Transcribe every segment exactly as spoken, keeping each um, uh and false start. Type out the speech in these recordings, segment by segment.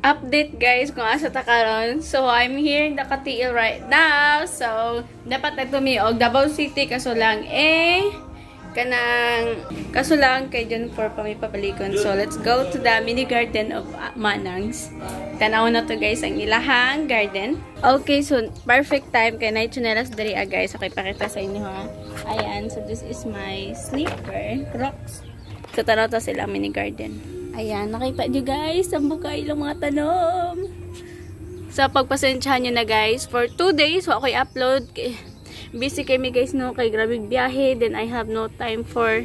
update guys kung asa ta karon. So I'm here in the Katiil right now. So dapat na tumiog Davao City kaso lang eh kanang kaso lang kay John for pamipapalikon. So let's go to the mini garden of Manangs. Tanaw na to guys ang ilahang garden. Okay, so perfect time kay night chinelas diri ah guys. Okay, pakita sa inyo ha. Ayan, so this is my sleeper Crocs. So tanaw ta sila mini garden. Ayan, nakita nyo guys, ang bukay ilang mga tanom. So, pagpasensyahan nyo na guys, for two days, so ako'y upload. Busy kami guys, no, kay grabing biyahe. Then, I have no time for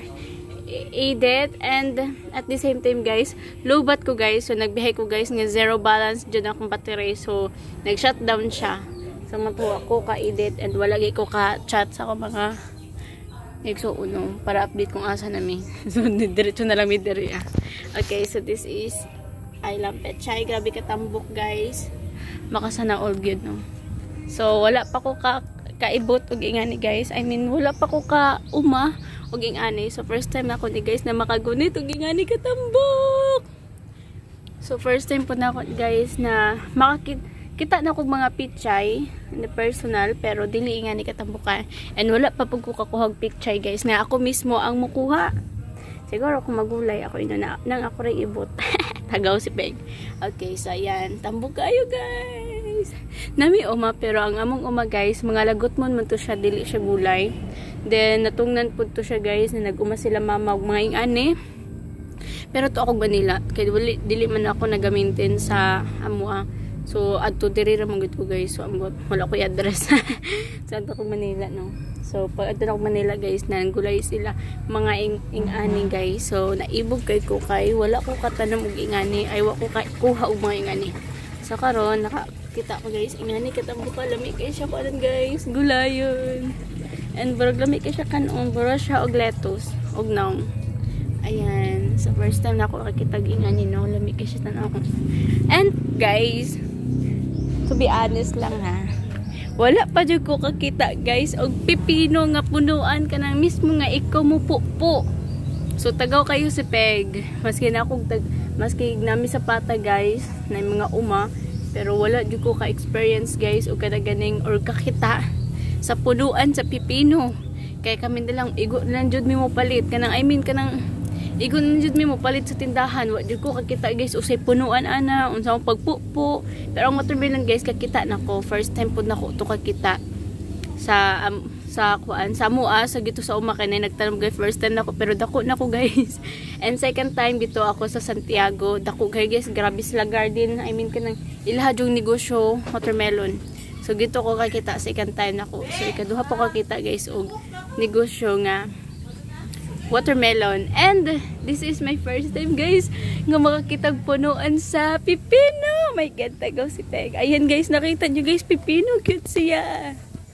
edit. And, at the same time guys, lowbat ko guys. So, nagbihay ko guys, nga zero balance dyan akong battery. So, nag-shutdown siya. So, matuwa ko ka-edit and walagi ko ka-chat sa akong mga so uno para update kung asa namin. So diretso na lang mi diri ah. Okay, so this is I love Pechay. Grabe katambok guys. Makasana all good no. So wala pa ko ka kaibot og ingani guys. I mean wala pa ko ka uma og ingani. So first time na ko ni guys na makagunit og ingani katambok. So first time po na ako guys na makakit kita na kog mga pichay na personal pero dili nga ni katambukan and wala pa pug ko kakuhag pichay guys nga ako mismo ang mukuha. Siguro kung magulay ako ino na nang ako ray ibot. Tagaw si Peg. Okay, so ayan, tambok kayo guys. Nami uma pero ang among uma guys, mga lagot mon man to siya dili siya gulay. Then natungnan pud to siya guys na naguma sila mama og mga ingani. Pero to ako Manila kay dili, dili man ako nagamintin sa amua. So, adto diri ra man gud ko guys. So, ambot wala ko address. So, adto ko Manila no. So, pag adto ko Manila guys, nanggulay sila mga ing ingani guys. So, naibog kay ko kay wala ko katanom og ingani, ay wa ko kay kuha og mga ingani. So, karon nakakita ko guys, ingani katambok ka lami kay siya karon guys, gulayon. And burag lami kay siya kanon, buro siya og lettuce, og naong. Ayan, so first time na ako nakakita og ingani no, lami kay siya tan ako. And guys, to be honest lang ha, wala pa dyan ko kakita guys og pipino nga punuan ka ng mismo nga ikaw mo po. So tagaw kayo si Peg, maski na akong tag, maski nami sa pata guys na mga uma, pero wala dyan ko ka-experience guys o kadaganing or kakita sa punuan sa pipino. Kaya kami nilang igo lang dyan mo palit kanang I mean kanang igon jud mi mo palit sa tindahan, wa jud ko kakita guys usay punuan ana unsa ang pagpupo. Pero ang watermelon guys kakita nako, first time pud nako to kakita sa um, sa kuan sa mua sa gito sa uma kay nagtanom guys, first time nako pero dako nako guys. And second time dito ako sa Santiago, dako guys, grabe sila garden, I mean kanang ilaha jung negosyo watermelon. So gito ko kakita second time nako. So ikaduha po kakita guys og negosyo nga watermelon. And this is my first time guys nga makakitag punuan sa pipino. My God, tagaw si Peg. Ayan guys, nakita nyo guys, pipino, cute siya.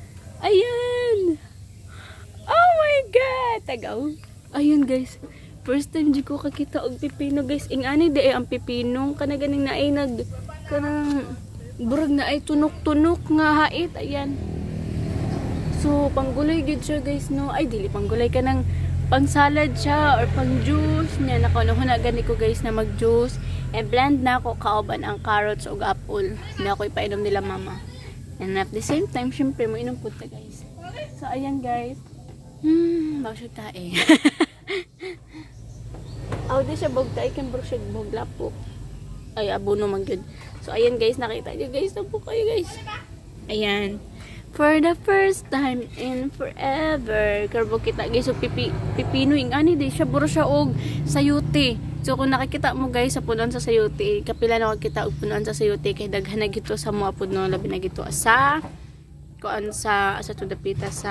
Ayan. Oh my God, tagaw. Ayan guys, first time di ko kakita og pipino guys. Ingani di ay ang pipino kana ganing na ay nag kanang burag na ay tunok-tunok nga hait. Ayan. So panggulay gid siya guys no. Ay dili panggulay ka nang pang salad siya or pang juice niya. Nakuha na gani ko guys na mag juice and blend na ako kauban ang carrots o apple na ako ipainom nila mama. And at the same time syempre mo inom punta guys. So ayan guys, hmm bago siya tae. Aw di siya bog tae kan bro siya bog lapok ay abono man good. So ayan guys, nakita niyo guys, tapo kayo guys. Ayan, for the first time in forever karbo kita guys so pipi pipino ingani di siya buro siya og sayote. So kung nakikita mo guys sa punuan sa sayote, kapila na kita og punuan sa sayote kay daghan na gito sa mga puno labi na gito sa kuan sa sa tudapita sa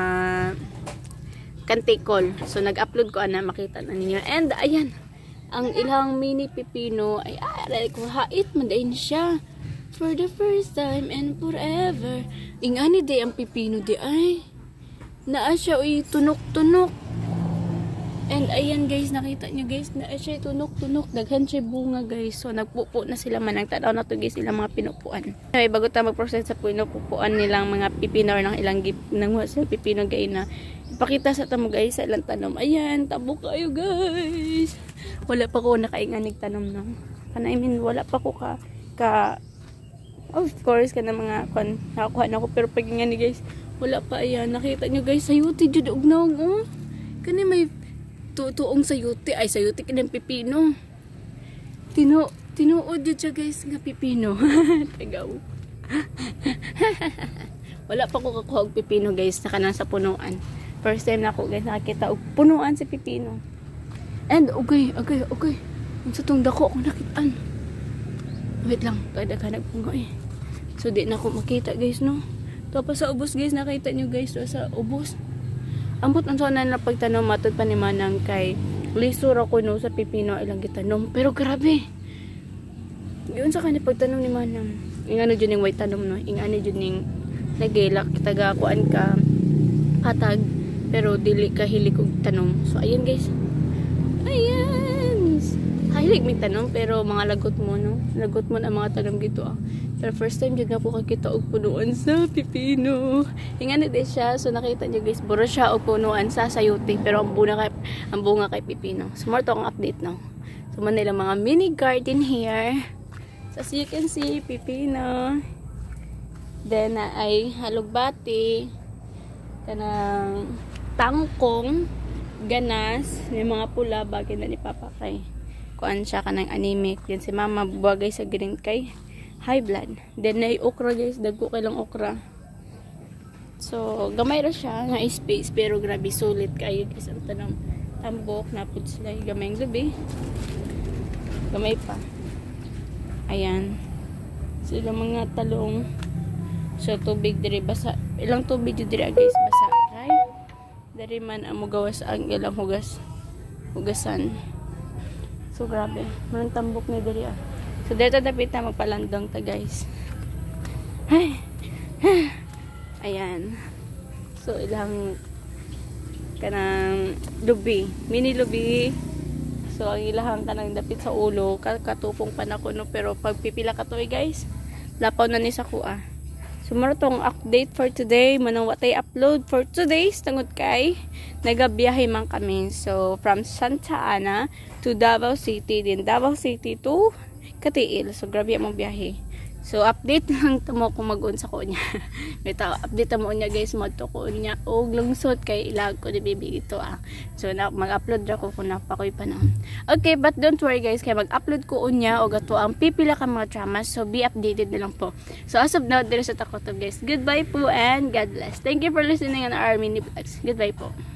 Kantikol. So nag-upload ko ana, makita na ninyo. And ayan, ang ilang mini pipino ay aray ko hait man din siya. For the first time and forever. Ingani day ang pipino di ay. Naa siya uy tunok-tunok. And ayan guys, nakita nyo guys, naa siya tunok-tunok. Daghan siya bunga guys. So nagpupo na sila man. Nagtanaw na to guys ilang mga pinupuan. Ay, bago tayo mag-process sa pinupuan nilang mga pipino or ng ilang ng sa pipino gay na ipakita sa tamo guys sa ilang tanom. Ayan, tabo kayo guys. Wala pa ko nakainganig tanom no. Kana I mean, wala pa ko ka ka of course ka na mga kon nakakuha na ko pero pag nga ni guys wala pa ayan nakita nyo guys sayuti jud og naong oh kani may tutuong sayuti ay sayuti kanang pipino tino tinuod jud siya guys nga pipino tagaw wala pa ko kakuha og pipino guys naka na sa punuan first time na ako guys nakakita og punuan sa pipino and okay okay okay unsa tong dako ko nakitaan wait lang kada ka nagpunga eh so di na ako makita guys no tapos sa ubos guys nakita nyo guys sa ubos ambot ang sonan na pagtanom matod pa ni manang kay lisur ako no sa pipino ilang gitanom pero grabe yun sa kanya pagtanom ni manang ingano dyan yung white tanom no ingano dyan yung nagilak taga kuan ka patag pero dili ka hilig og tanom so ayun guys ayan hilig may tanom pero mga lagot mo no lagot mo ang mga tanom gito ah pero first time dyan na po kakita og punuan sa pipino ingano din siya so nakita nyo guys buro siya og punuan sa sayuti pero ang bunga kay ang bunga kay pipino so more to ang update now so man nila mga mini garden here so as you can see pipino then uh, ay halugbati kanang tangkong ganas may mga pula bagay na ni Papa kay kuan siya kanang anemic din si mama buwagay sa green kay high blood then na okra guys dagko kay lang okra so gamay ra siya nga space pero grabe sulit kayo guys ang tanong tambok na pud sila gamay ng gabi gamay pa ayan sila mga talong so tubig diri basa ilang tubig diri guys basa kay dari man ang mugawas ang ilang hugas hugasan so grabe manang tambok ni diri ah so dito dapat na magpalandong ta guys ay ayan so ilang kanang lubi mini lubi so ang ilahang kanang dapit sa ulo katupong pa na ko no pero pag pipila ka to eh guys lapaw na ni sa kuha so maro tong update for today manang watay upload for today's tungod kay nagabiyahe man kami so from Santa Ana to Davao City din Davao City to Katiil so grabe ang biyahe so update lang tamo kung mag-unsa ko niya bitaw update mo niya guys magto ko niya og lungsod kay ilag ko ni baby ito ah so na mag-upload ra ko kung napakoy pa na okay but don't worry guys kay mag-upload ko unya og ato ang pipila ka mga dramas so be updated na lang po so as of now diri sa takotob guys goodbye po and God bless thank you for listening on our mini vlogs goodbye po.